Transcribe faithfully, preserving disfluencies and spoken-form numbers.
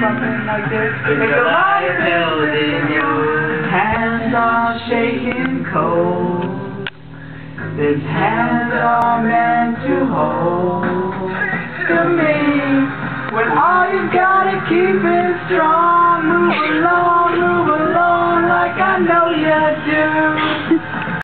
something like this. It's a light building you. Hands are shaking cold. These hands are meant to hold. To me, when all you've got to keep is strong.